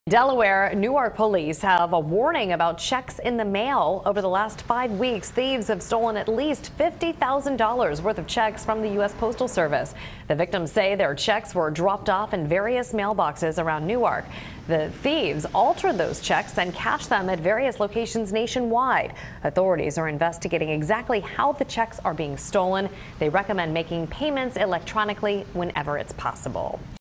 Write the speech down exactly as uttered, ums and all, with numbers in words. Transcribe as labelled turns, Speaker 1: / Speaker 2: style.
Speaker 1: Delaware, Newark police have a warning about checks in the mail. Over the last five weeks, thieves have stolen at least fifty thousand dollars worth of checks from the U S Postal Service. The victims say their checks were dropped off in various mailboxes around Newark. The thieves altered those checks and cashed them at various locations nationwide. Authorities are investigating exactly how the checks are being stolen. They recommend making payments electronically whenever it's possible.